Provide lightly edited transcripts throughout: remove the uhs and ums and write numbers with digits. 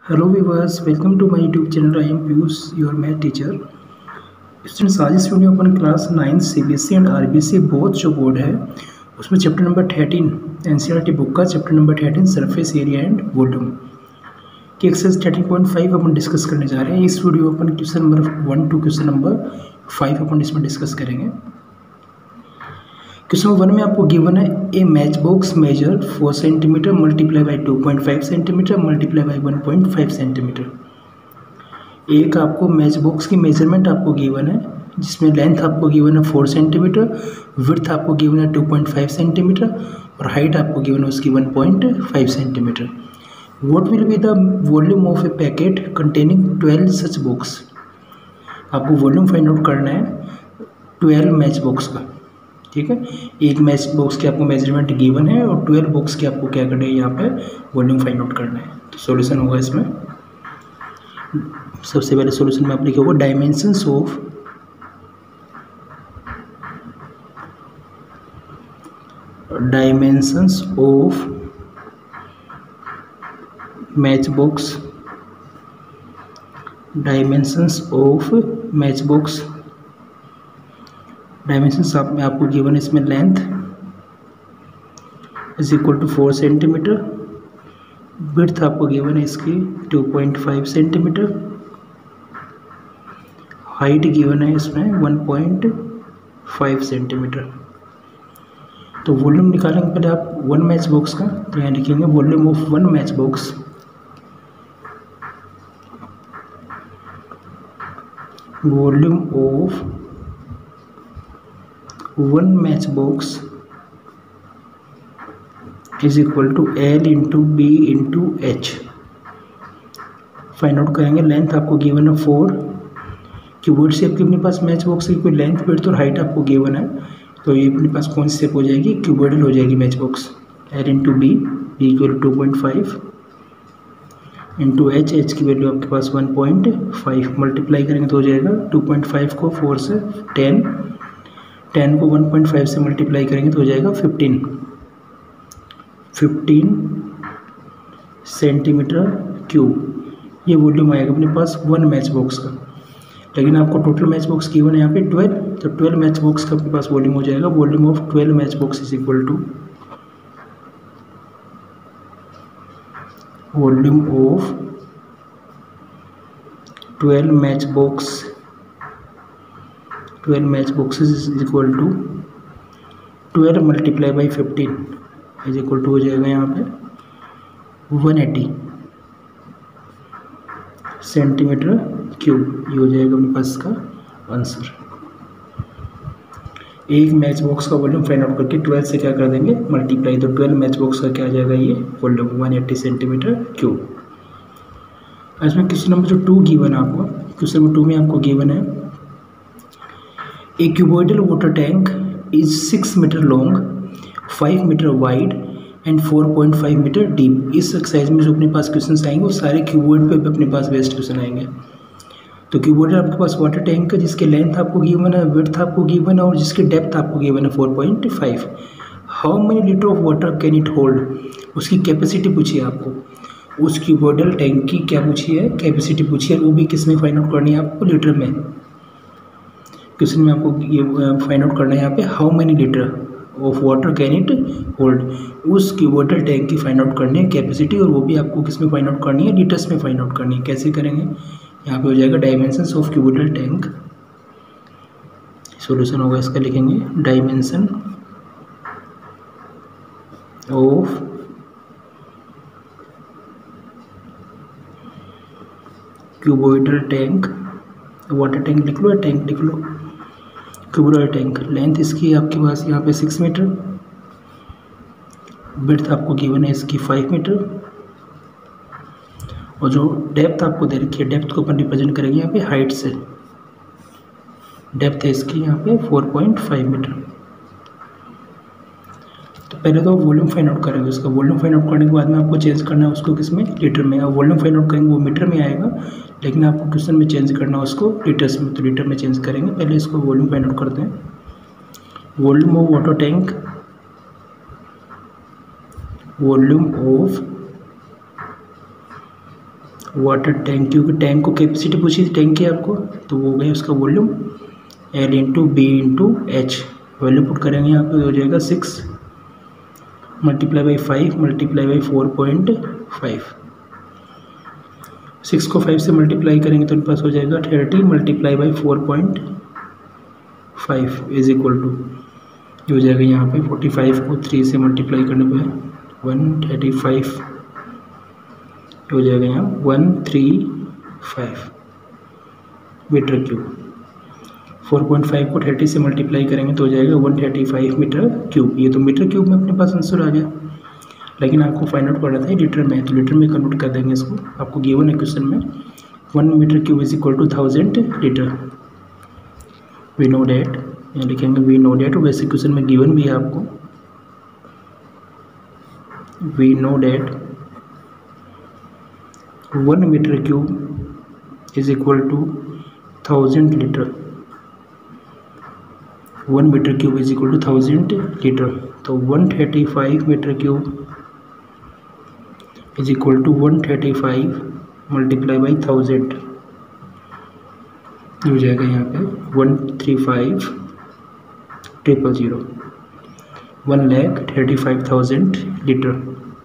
Hello viewers, welcome to my YouTube channel. I am Piyush, your math teacher. Students, आज इस video अपन class 9 CBSE and RBC both जो board है उसमें chapter number 13 NCERT book का chapter number 13 surface area and volume की exercise 13.5 अपन discuss करने जा रहे हैं। इस वीडियो अपन question number 1 to question number 5 अपन इसमें डिस्कस करेंगे। क्वेश्चन नंबर 1 में आपको गिवन है a match box measure 4 centimetre multiply by 2.5 centimetre multiply by 1.5 centimetre. एक आपको मैच बॉक्स की मेजरमेंट आपको गिवन है जिसमें लेंथ आपको गिवन है 4 सेंटीमीटर, विड्थ आपको गिवन है 2.5 सेंटीमीटर और हाइट आपको गिवन है उसकी 1.5 centimetre. What will be the volume of a packet containing 12 such box. आपको वॉल्यूम फाइंड आउट करना है 12 मैच बॉक्स का। ठीक है, एक मैच बॉक्स के आपको मेजरमेंट गिवन है और 12 बॉक्स के आपको क्या करना है, यहाँ पे वॉल्यूम फाइंड आउट करना है। तो सॉल्यूशन होगा इसमें, सबसे पहले सॉल्यूशन में आप लिखोगे dimensions of match box, dimensions of match box. Dimensions आप में आपको गिवन है इसमें length is equal to 4 centimetre, width आपको गिवन है इसकी 2.5 सेंटीमीटर, हाइट गिवन है इसमें 1.5 सेंटीमीटर। तो वॉल्यूम निकालेंगे पहले आप वन मैच बॉक्स का, तो यहाँ लिखेंगे volume of one match box volume of one match box is equal to L into B into H. Find out करेंगे लेंथ आपको गिवन है 4, क्यूबॉइड शेप की अपने पास मैच बॉक्स की कोई लेंथ विड्थ और हाइट आपको गिवन है, तो ये अपने पास कौन सी शेप हो जाएगी, क्यूबॉइडल हो जाएगी match box. L into B equal 2.5 into H, H की वैल्यू आपके पास 1.5, मल्टीप्लाई करेंगे तो हो जाएगा 2.5 को 4 से 10, 10 को 1.5 से मल्टीप्लाई करेंगे तो हो जाएगा 15 सेंटीमीटर क्यूब। ये वॉल्यूम आएगा अपने पास वन मैच बॉक्स का। लेकिन आपको टोटल मैच बॉक्स गिवन है यहाँ पे 12, तो 12 मैच बॉक्स का अपने पास वॉल्यूम हो जाएगा। Volume of 12 match box is equal to volume of 12 match boxes is equal to 12 multiply by 15 is equal to हो जाएगा यहाँ पे 180 सेंटीमीटर क्यूब। ये हो जाएगा अपने पास इसका आंसर। एक मैच बॉक्स का वॉल्यूम फाइंड आउट करके 12 से क्या कर देंगे मल्टीप्लाई, तो 12 मैच बॉक्स का क्या आ जाएगा ये वॉल्यूम 180 सेंटीमीटर क्यूब। इसमें क्वेश्चन नंबर जो 2 गिवन है आपको, क्वेश्चन नंबर 2 में आपको गिवन है a cuboidal water tank is 6 metre long, 5 metre wide and 4.5 metre deep. इस एक्सरसाइज में जो अपने पास क्वेश्चन आएंगे वो सारे क्यूबॉइड पे अपने पास बेस्ड क्वेश्चन आएंगे। तो क्यूबॉइडल आपके पास वाटर टैंक है जिसके लेंथ आपको गिवन है, विड्थ आपको गिवन है और जिसकी डेप्थ आपको गिवन है 4.5। How many litre of water can it hold, उसकी कैपेसिटी पूछी है आपको। उस क्यूबॉइडल टैंक की क्या पूछी है, कैपेसिटी पूछी है, वो भी किस में फाइंड आउट करनी है आपको, लीटर में। क्वेश्चन में आपको ये फाइंड आउट करना है यहाँ पे how many litre of water can it hold. उस क्यूबॉइडल टैंक की फाइंड आउट करनी है कैपेसिटी, और वो भी आपको किस में फाइंड आउट करनी है, लीटर्स में फाइंड आउट करनी है। कैसे करेंगे, यहाँ पे हो जाएगा dimensions of cuboidal tank. Solution होगा इसका, लिखेंगे dimension of cuboidal tank, water tank लिख लो या टैंक लिख लो, क्यूबॉइडल टैंक। लेंथ इसकी आपके पास यहाँ पे 6 मीटर, विड्थ आपको गिवन है इसकी 5 मीटर और जो डेप्थ आपको दे रखी है, डेप्थ को अपन रिप्रेजेंट करेंगे यहाँ पे हाइट से। डेप्थ है इसकी यहाँ पे 4.5 मीटर। तो पहले तो वॉल्यूम फाइंड आउट करेंगे उसका। वॉल्यूम फाइंड आउट करने के बाद में आपको चेंज करना है उसको किस में, लीटर में। अब वॉल्यूम फाइंड आउट करेंगे वो मीटर में आएगा, लेकिन आपको क्वेश्चन में चेंज करना है उसको लीटर्स में, तो लीटर में चेंज करेंगे। पहले इसको वॉल्यूम फाइंड आउट करते हैं। Volume of water tank, volume of water tank, क्योंकि टैंक को कैपेसिटी पूछी थी टैंक की आपको, तो वो हो गया उसका volume L into B into H. Value put करेंगे यहाँ पे हो जाएगा 6 मल्टीप्लाई बाई 5 मल्टीप्लाई बाई 4.5। 6 को 5 से मल्टीप्लाई करेंगे तो पास हो जाएगा 30 multiply by 4.5 is equal to ये हो जाएगा यहाँ पे 45 को 3 से मल्टीप्लाई करने पे 135 हो जाएगा यहाँ 135 मीटर क्यूब। 4.5 को 30 से मल्टीप्लाई करेंगे तो हो जाएगा 135 मीटर क्यूब। ये तो मीटर क्यूब में अपने पास आंसर आ गया, लेकिन आपको फाइंड आउट करना था लीटर में, तो लीटर में कन्वर्ट कर देंगे इसको। आपको गिवन है क्वेश्चन में 1 metre cube is equal to 1000 litre. We know that, यहाँ लिखेंगे वी नो डैट। वैसे क्वेश्चन में गिवन भी है आपको, we know that 1 metre cube is equal to 1000 litre. 1 metre cube is equal to 1000 litre. तो 135 metre cube is equal to 135 multiply by 1000 हो जाएगा यहाँ पे 135 000 1,35,000 लीटर।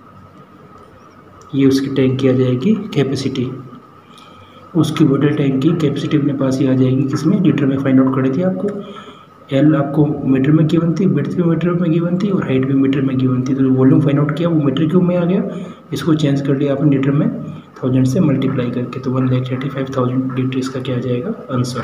ये उसकी टैंक की आ जाएगी कैपेसिटी। उसकी बॉटल टैंक की कैपेसिटी अपने पास ही आ जाएगी किसमें, लीटर में फाइंड आउट करी थी आपको। एल आपको मीटर में गिवन थी, विड्थ भी मीटर में गिवन थी और हाइट भी मीटर में गिवन थी। तो वॉल्यूम फाइंड आउट किया वो मीटर क्यूब में आ गया, इसको चेंज कर लिया आपने लीटर में 1000 से मल्टीप्लाई करके, तो 1,35,000 लीटर इसका क्या आ जाएगा आंसर।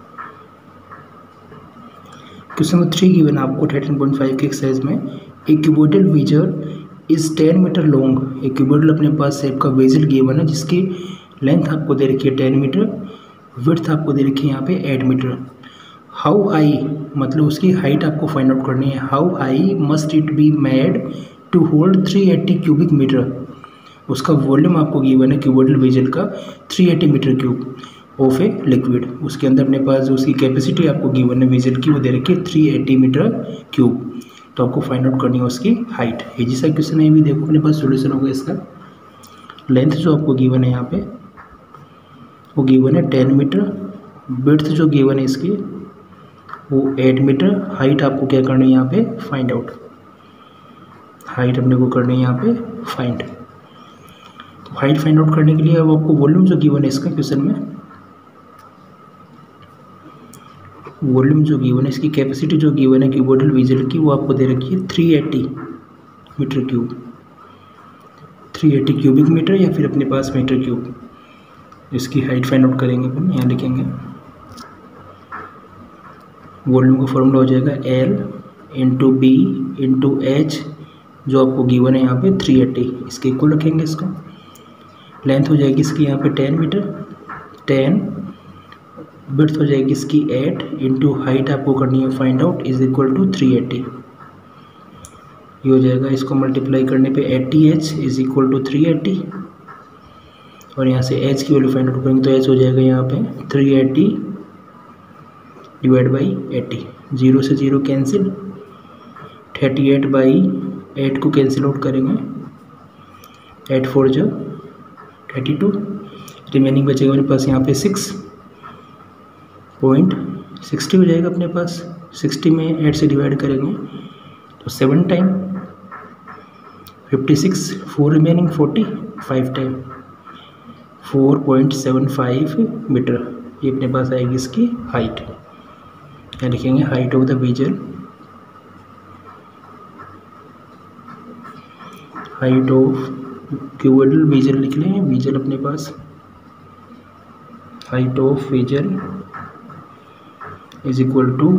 क्वेश्चन नंबर 3 गिवन आपको 13.5 के एक्सरसाइज में a cuboidal vessel is 10 metre long. एक क्यूबोइडल अपने पास शेप का वेजल गिवन है जिसकी लेंथ आपको दे रखी है 10 मीटर, विड्थ आपको दे रखी है यहाँ पे 8 मीटर। हाउ हाई मतलब उसकी हाइट आपको फाइंड आउट करनी है। How high must it be made to hold 380 cubic metre. उसका वॉल्यूम आपको गिवन है क्यूबोइडल वेजल का 380 metre cube of a liquid. उसके अंदर अपने पास उसकी कैपेसिटी आपको गिवन है वेजल की, वो दे रखी है 380 मीटर क्यूब। तो आपको फाइंड आउट करनी है उसकी हाइट। ये जैसा क्वेश्चन है भी देखो अपने पास सोल्यूशन होगा इसका। लेंथ जो आपको गिवन है यहाँ पे वो गिवन है 10 मीटर, विड्थ जो गिवन है इसकी वो 8 मीटर। हाइट आपको क्या करनी है यहाँ पे फाइंड आउट, हाइट अपने को करनी है यहाँ पे फाइंड। तो हाइट फाइंड आउट करने के लिए अब आपको वॉल्यूम जो गिवन है इसका क्वेश्चन में, वॉल्यूम जो गिवन है इसकी कैपेसिटी जो गिवन है क्यूबोइडल वेजल की वो आपको दे रखी है 380 मीटर क्यूब, 380 क्यूबिक मीटर या फिर अपने पास मीटर क्यूब। इसकी हाइट फाइंड आउट करेंगे अपन, यहाँ लिखेंगे वॉल्यूम का फॉर्मूला हो जाएगा L into B into H जो आपको गिवन है यहाँ पे 380, इसके इक्वल रखेंगे इसको। लेंथ हो जाएगी इसकी यहाँ पे 10 मीटर, 10 विड्थ हो जाएगी इसकी 8 इंटू हाइट आपको करनी है find out is equal to 380। ये हो जाएगा, इसको मल्टीप्लाई करने पे 80h इज इक्वल टू 380 और यहाँ से h की वैल्यू फाइंड आउट करेंगे तो h हो जाएगा यहाँ पे 380 डिवाइड बाई 80, 0 से 0 कैंसिल, 38 बाई 8 को कैंसिल आउट करेंगे, 8 4 जो 32, रिमेनिंग बचेगा मेरे पास यहाँ पे 6.60 हो जाएगा अपने पास। 60 में 8 से डिवाइड करेंगे तो 7 टाइम, 56 4 रिमेनिंग 40, 5 टाइम 4.75 मीटर। ये अपने पास आएगी इसकी हाइट। क्या लिखेंगे, height of the vessel, height of cuboidal vessel लिख लें, वेजल अपने पास, height of vessel is equal to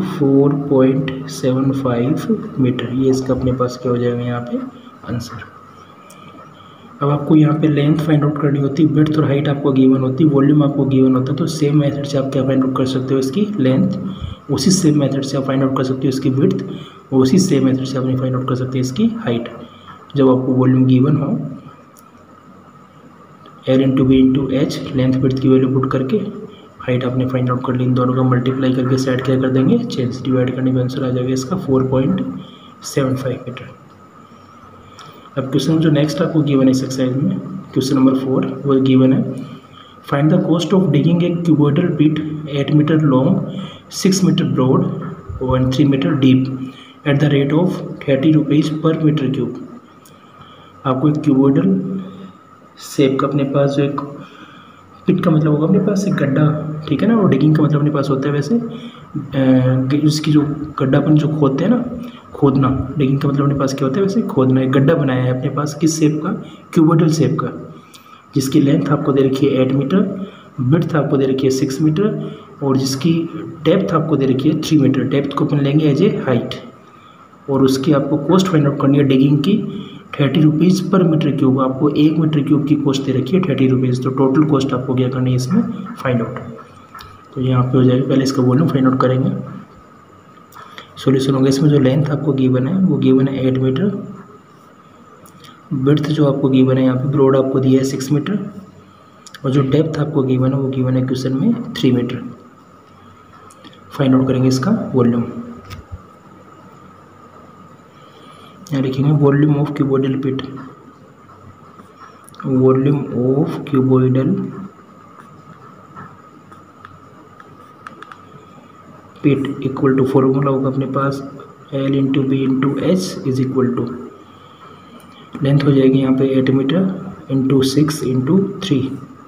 4.75 metre. ये इसका अपने पास क्या हो जाएगा यहाँ पे आंसर। अब आपको यहाँ पे लेंथ फाइंड आउट करनी होती है, विड्थ और हाइट आपको गिवन होती है, वॉल्यूम आपको गिवन होता है, तो सेम मेथड से आप क्या फाइंड आउट कर सकते हो इसकी लेंथ, उसी सेम मेथड से आप फाइंड आउट कर सकते हो इसकी विड्थ, और उसी सेम मेथड से आप फाइंड आउट कर सकते हैं इसकी हाइट। जब आपको वॉल्यूम गिवन हो L into B into H, length width की वैल्यू पुट करके हाइट आपने फाइंड आउट कर ली, इन दोनों का मल्टीप्लाई करके साइड क्या कर देंगे चेंज, डिवाइड करने का आंसर आ जाएगा इसका 4.75 मीटर। अब क्वेश्चन जो नेक्स्ट आपको गिवन है इस एक्सरसाइज में क्वेश्चन नंबर 4 वो गिवन है, find the cost of digging a cuboidal pit 8 metre long, 6 metre broad और 3 metre deep at the rate of 30 rupees per metre cube. आपको एक क्यूबॉइडल शेप का अपने पास जो एक पिट का मतलब होगा अपने पास एक गड्ढा, ठीक है ना, और डिगिंग का मतलब अपने पास होता है वैसे उसकी जो गड्ढापन जो खोदते हैं ना, खोदना, डिगिंग का मतलब अपने पास क्या होता है वैसे खोदना। एक गड्ढा बनाया है अपने पास किस शेप का, क्यूबॉइडल शेप का, जिसकी लेंथ आपको दे रखी है 8 मीटर, विड्थ आपको दे रखी है 6 मीटर और जिसकी डेप्थ आपको दे रखी है 3 मीटर। डेप्थ को अपन लेंगे एज ए हाइट और उसकी आपको कॉस्ट फाइंड आउट करनी है डिगिंग की 30 रुपीज़ पर मीटर क्यूब। आपको 1 मीटर क्यूब की कॉस्ट दे रखी है 30 रुपीज़, तो टोटल कॉस्ट आपको क्या करनी है इसमें फाइंड आउट। तो यहाँ पे हो जाएगा, पहले इसका वॉल्यूम फाइंड आउट करेंगे। सॉल्यूशन होगा, इसमें जो लेंथ आपको गिवन है वो गिवन है 8 मीटर, विड्थ जो आपको गिवन है यहाँ पे ब्रॉड आपको दिया है 6 मीटर और जो डेप्थ आपको गिवन है वो गिवन है क्वेश्चन में 3 मीटर। फाइंड आउट करेंगे इसका वॉल्यूम। यहाँ लिखेंगे volume of cuboidal pit, volume of cuboidal pit equal to, formula होगा अपने पास L into B into H is equal to, length हो जाएगी यहाँ पे 8 मीटर इंटू 6 इंटू 3,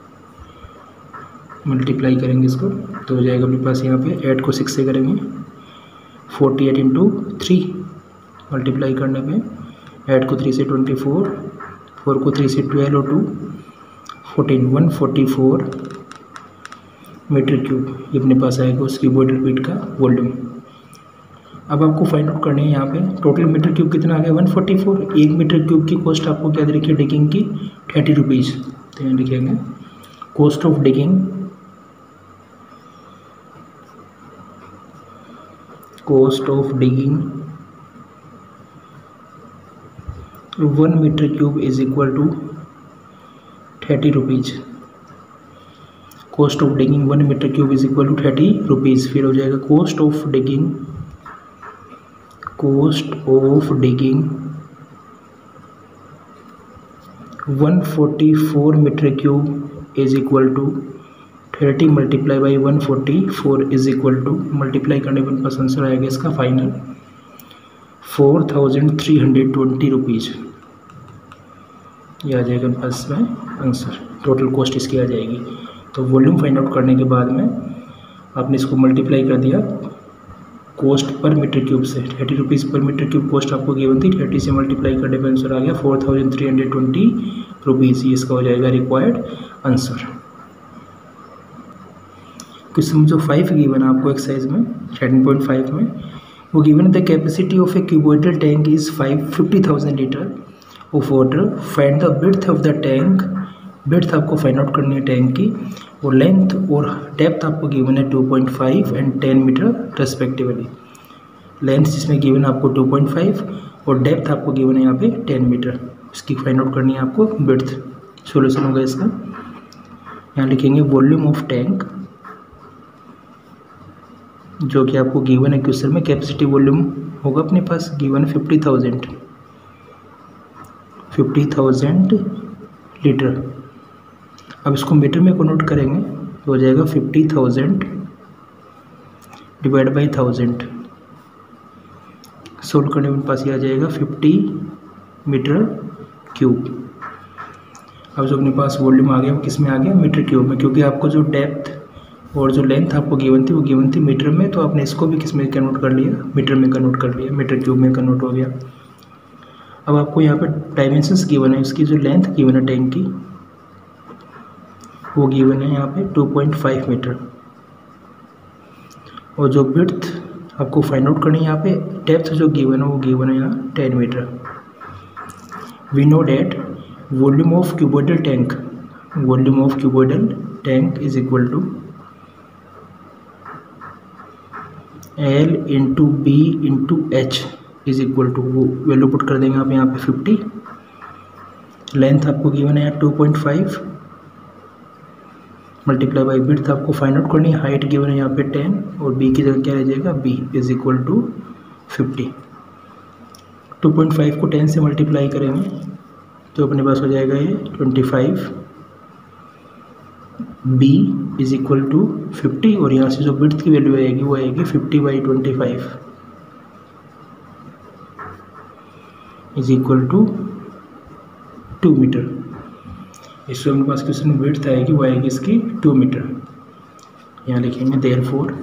मल्टीप्लाई करेंगे इसको तो हो जाएगा अपने पास यहाँ पे 8 को 6 से करेंगे 48 इंटू 3, मल्टीप्लाई करने पे 8 को 3 से 24, 4 को 3 से 12 और 2 14, 144 मीटर क्यूब ये अपने पास आएगा उस क्यूबॉइडल पिट का वॉल्यूम। अब आपको फाइंड आउट करनी है यहाँ पे टोटल मीटर क्यूब कितना आ गया 144। 1 मीटर क्यूब की कॉस्ट आपको क्या दे रखी है डिगिंग की 30 रुपीज़। तो यहाँ लिखेंगे cost of digging, cost of digging 1 metre cube is equal to 30 rupees. Cost of digging 1 metre cube is equal to 30 rupees. फिर हो जाएगा cost of digging, cost of digging 144 metre cube is equal to 30 multiply by 144 is equal to, multiply करने पर पास answer आएगा इसका final 4320 rupees. ये आ जाएगा पास में आंसर, टोटल कॉस्ट इसकी आ जाएगी। तो वॉल्यूम फाइंड आउट करने के बाद में आपने इसको मल्टीप्लाई कर दिया कॉस्ट पर मीटर क्यूब से, 30 rupees per metre cube cost आपको गिवन थी, 30 से मल्टीप्लाई करने पर आंसर आ गया 4320 रुपीज़। ये इसका हो जाएगा रिक्वायर्ड आंसर। क्वेश्चन जो 5 गिवन है आपको एक्सरसाइज में 10.5 में, वो given the capacity of a cuboidal tank is 50,000 litre of water, find the width of the tank. Width आपको फाइंड आउट करनी है टैंक की, और लेंथ और डेप्थ आपको गिवन है 2.5 एंड 10 मीटर रेस्पेक्टिवली। लेंथ जिसमें गिवन है आपको 2.5 और डेप्थ आपको गिवन है यहाँ पे 10 मीटर, इसकी फाइंड आउट करनी है आपको विड्थ। सॉल्यूशन होगा इसका, यहाँ लिखेंगे वॉल्यूम ऑफ टैंक जो कि आपको गिवन है क्वेश्चन में, कैपेसिटी वॉल्यूम होगा अपने पास गिवन 50,000 लीटर। अब इसको मीटर में कन्वर्ट करेंगे तो हो जाएगा 50,000 डिवाइड बाई 1000, सोल्व करने में पास ये आ जाएगा 50 मीटर क्यूब। अब जो अपने पास वॉल्यूम आ गया वो किस में आ गया मीटर क्यूब में, क्योंकि आपको जो डेप्थ और जो लेंथ आपको गिवन थी वो गिवन थी मीटर में, तो आपने इसको भी किस में कन्वर्ट कर लिया, मीटर में कन्वर्ट कर लिया, मीटर क्यूब में कन्वर्ट हो गया। अब आपको यहाँ पे डायमेंशंस गिवन है, इसकी जो लेंथ गिवन है टैंक की वो गिवन है यहाँ पे 2.5 मीटर, और जो विड्थ आपको फाइंड आउट करनी है यहाँ पे डेप्थ जो गिवन है वो गिवन है यहाँ 10 metre. We know that volume of cuboidal tank, volume of cuboidal tank is equal to L into B into H is equal to, वो वैल्यू पुट कर देंगे आप यहाँ पे 50। लेंथ आपको गिवन है 2.5 मल्टीप्लाई बाई विड्थ आपको फाइंड आउट करनी है, हाइट गिवन है यहाँ पे 10 और b की जगह क्या रह जाएगा b इज इक्वल टू 50। 2.5 को 10 से मल्टीप्लाई करेंगे तो अपने पास हो जाएगा ये 25 b इज इक्वल टू 50 और यहाँ से जो विड्थ की वैल्यू आएगी वो आएगी 50/25 इज इक्वल टू 2 मीटर। इससे अपने पास क्वेश्चन विड्थ आएगी वो आएगी इसकी 2 मीटर। यहाँ लिखेंगे therefore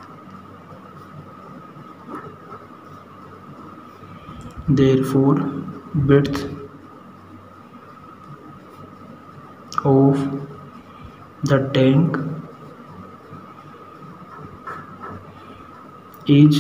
width of the tank is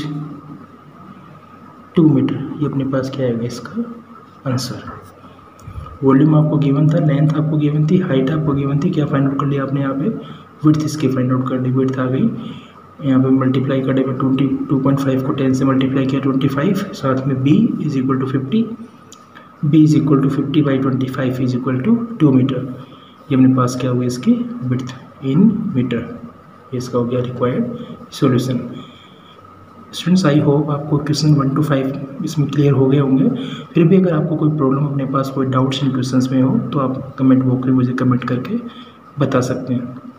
2 metre. ये अपने पास क्या आएगा इसका आंसर। वॉल्यूम आपको गिवन था, लेंथ आपको गिवन थी, हाइट आपको गिवन थी, क्या फाइंड आउट कर लिया आपने यहाँ पे, विड्थ इसकी फाइंड आउट कर ली, विड्थ आ गई। यहाँ पे मल्टीप्लाई करने में 22.5 को 10 से मल्टीप्लाई किया 25, साथ में b is equal to 50, b is equal to 50/25 is equal to 2 metre. ये अपने पास क्या हुआ इसकी विड्थ इन मीटर। इसका हो गया required solution. Students I hope आपको क्वेश्चन 1 to 5 इसमें क्लियर हो गए होंगे। फिर भी अगर आपको कोई प्रॉब्लम, अपने पास कोई डाउट्स इन क्वेश्चंस में हो तो आप कमेंट बॉक्स में मुझे कमेंट करके बता सकते हैं।